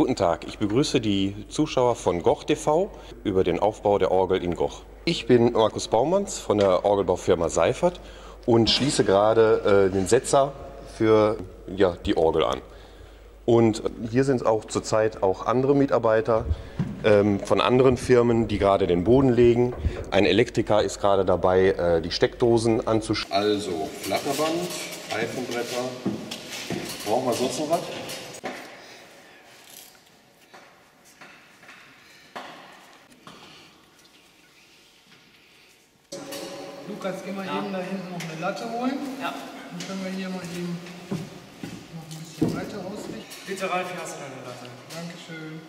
Guten Tag, ich begrüße die Zuschauer von Goch TV über den Aufbau der Orgel in Goch. Ich bin Markus Baumanns von der Orgelbaufirma Seifert und schließe gerade den Setzer für die Orgel an. Und hier sind auch zurzeit auch andere Mitarbeiter von anderen Firmen, die gerade den Boden legen. Ein Elektriker ist gerade dabei, die Steckdosen anzuschließen. Also Flatterband, Reifenbretter. Brauchen wir sonst noch was? Lukas, geh mal eben da hinten noch eine Latte holen. Ja. Dann können wir hier mal eben noch ein bisschen weiter ausrichten. Bitte, Ralf, hier hast du deine Latte. Dankeschön.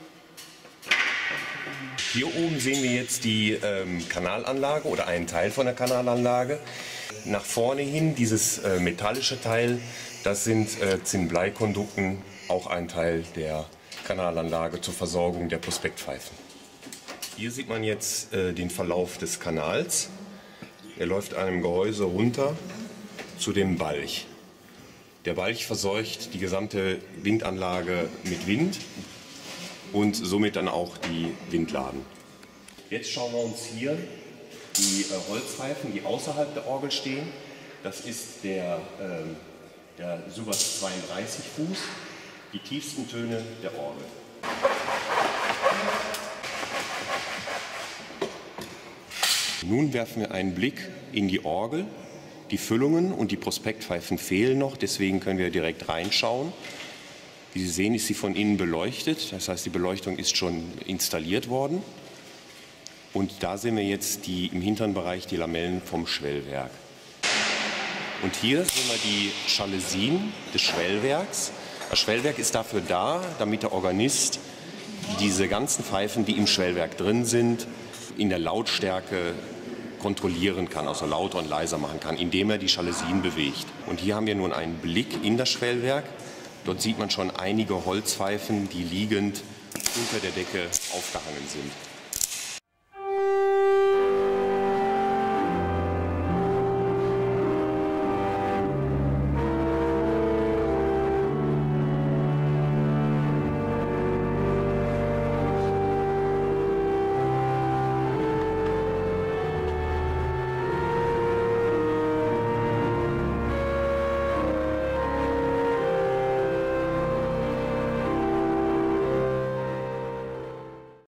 Hier oben sehen wir jetzt die Kanalanlage oder einen Teil von der Kanalanlage. Nach vorne hin dieses metallische Teil, das sind Zinnbleikondukten, auch ein Teil der Kanalanlage zur Versorgung der Prospektpfeifen. Hier sieht man jetzt den Verlauf des Kanals. Er läuft einem Gehäuse runter zu dem Balch. Der Balch versorgt die gesamte Windanlage mit Wind und somit dann auch die Windladen. Jetzt schauen wir uns hier die Holzpfeifen, die außerhalb der Orgel stehen. Das ist der Subas 32 Fuß, die tiefsten Töne der Orgel. Nun werfen wir einen Blick in die Orgel. Die Füllungen und die Prospektpfeifen fehlen noch, deswegen können wir direkt reinschauen. Wie Sie sehen, ist sie von innen beleuchtet, das heißt, die Beleuchtung ist schon installiert worden. Und da sehen wir jetzt im hinteren Bereich die Lamellen vom Schwellwerk. Und hier sehen wir die Jalousien des Schwellwerks. Das Schwellwerk ist dafür da, damit der Organist diese ganzen Pfeifen, die im Schwellwerk drin sind, in der Lautstärke kontrollieren kann, also lauter und leiser machen kann, indem er die Jalousien bewegt. Und hier haben wir nun einen Blick in das Schwellwerk. Dort sieht man schon einige Holzpfeifen, die liegend unter der Decke aufgehangen sind.